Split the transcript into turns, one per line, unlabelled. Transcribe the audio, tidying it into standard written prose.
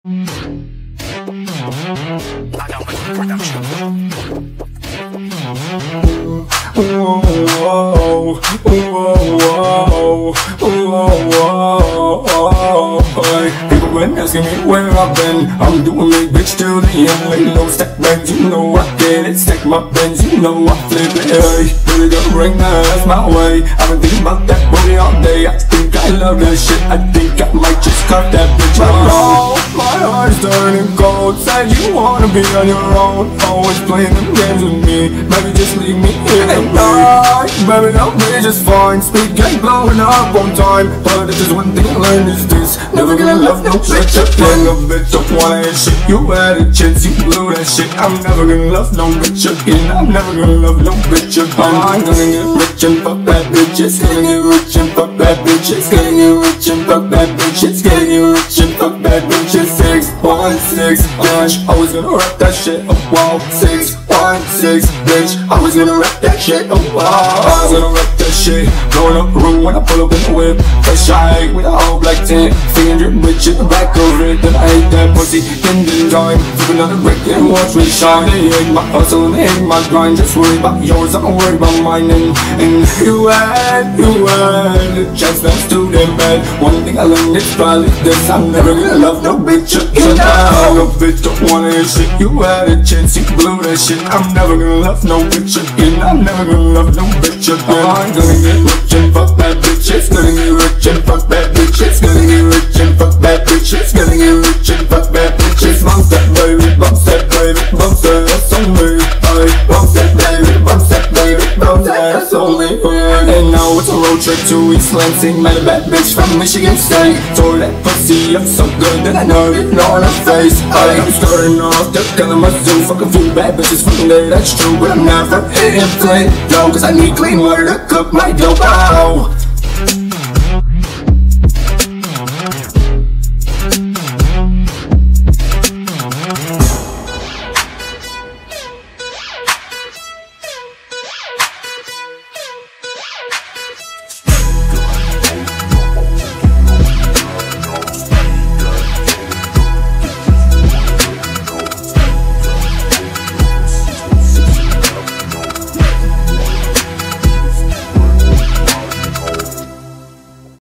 People been asking me where I've been. I'm doing me, bitch, till the end. Lay low, stack bands, you know I get it. Stack my bands, you know I flip it. Hey, really gonna bring that ass my way. I've been thinking about that booty all day. I think I love that shit. I think I might just cut that bitch out. My heart's turning cold. Said you wanna be on your own, always playing them games with me. Maybe just leave me here at night. Baby, I'll be just fine. Speed gang blowing up on time. But if there's one thing I learned is this: never gonna love no bitch again. A bitch don't wanna hit shit. You had a chance, you blew that shit. I'm never gonna love no bitch again. I'm never gonna love no bitch again. I'm gonna get rich and fuck bad bitches. Gonna get rich and fuck bad bitches. Gonna get rich and fuck bad bitches. Gonna get rich and fuck bad bitches. 616, bitch, always gonna rap that shit. Oh wow, 616, bitch, always gonna rap that shit. Oh wow, always gonna rap that shit. Blowing up the room when I pull up in the whip. Fresh high with a whole black tint. 300 bitch in the back of it. Then I hate that pussy in the time. Flip another brick and watch me shine. They hate my hustle and they hate my grind. Just worry about yours, I'm worried about mine. And you had a chance that's too damn bad. One thing I learned is probably this: I'm never gonna love no bitch again. No bitch don't wanna hear shit. You had a chance, you blew that shit. I'm never gonna love no bitch again. I'm never gonna love no bitch again. I'm gonna get rich and fuck bad bitches. Gonna get rich and fuck bad bitches. Gonna get rich and fuck bad bitches. Gonna get rich and fuck bad bitches. Bounce that baby, bounce that baby, bounce that ass on me. Bounce that baby, bounce that baby, bounce that ass on me. And now it's a road trip to East Lansing. Met a bad bitch from Michigan State. Tore that pussy up so good that I know it on her face. I'm starting off, just killing my zoo. Fuck a few bad bitches from there, that's true. But I'm never hitting play, no, cause I need clean water to cook my dough. Ow.